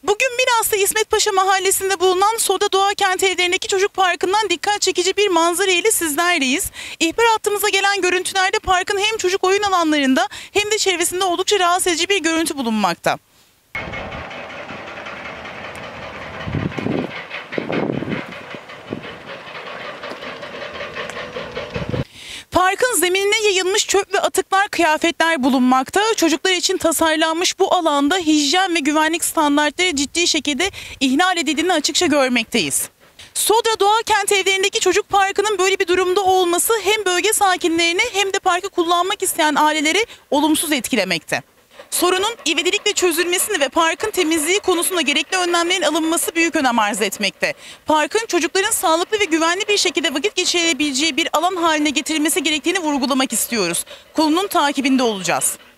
Bugün Milas'ta İsmet Paşa Mahallesi'nde bulunan Soda Doğa Kent Evlerindeki Çocuk Parkı'ndan dikkat çekici bir manzara ile sizlerleyiz. İhbar hattımıza gelen görüntülerde parkın hem çocuk oyun alanlarında hem de çevresinde oldukça rahatsız edici bir görüntü bulunmakta. Parkın zeminine yayılmış çöp ve atıklar, kıyafetler bulunmakta. Çocuklar için tasarlanmış bu alanda hijyen ve güvenlik standartları ciddi şekilde ihlal edildiğini açıkça görmekteyiz. Soda Doğa Kent Evlerindeki Çocuk Parkı'nın böyle bir durumda olması hem bölge sakinlerini hem de parkı kullanmak isteyen aileleri olumsuz etkilemekte. Sorunun ivedilikle çözülmesini ve parkın temizliği konusunda gerekli önlemlerin alınması büyük önem arz etmekte. Parkın çocukların sağlıklı ve güvenli bir şekilde vakit geçirebileceği bir alan haline getirilmesi gerektiğini vurgulamak istiyoruz. Konunun takibinde olacağız.